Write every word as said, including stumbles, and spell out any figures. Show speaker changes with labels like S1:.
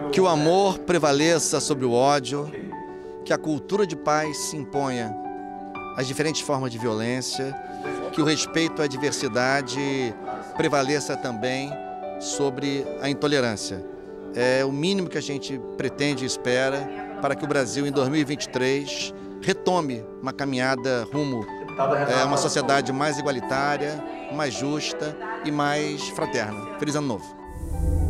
S1: Que o amor prevaleça sobre o ódio, que a cultura de paz se imponha às diferentes formas de violência, que o respeito à diversidade prevaleça também sobre a intolerância. É o mínimo que a gente pretende e espera para que o Brasil, em dois mil e vinte e três, retome uma caminhada rumo a uma sociedade mais igualitária, mais justa e mais fraterna. Feliz Ano Novo!